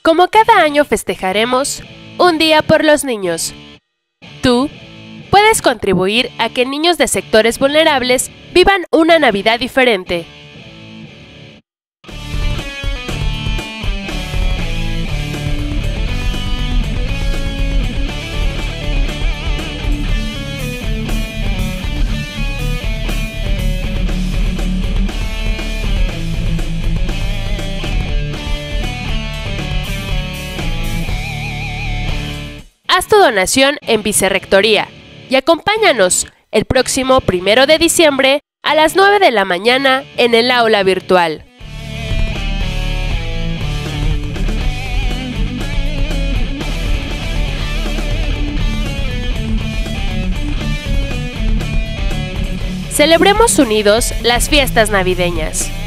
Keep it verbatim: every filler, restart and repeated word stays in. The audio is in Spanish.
Como cada año festejaremos un día por los niños. Tú puedes contribuir a que niños de sectores vulnerables vivan una Navidad diferente. Haz tu donación en Vicerrectoría y acompáñanos el próximo primero de diciembre a las nueve de la mañana en el aula virtual. Celebremos unidos las fiestas navideñas.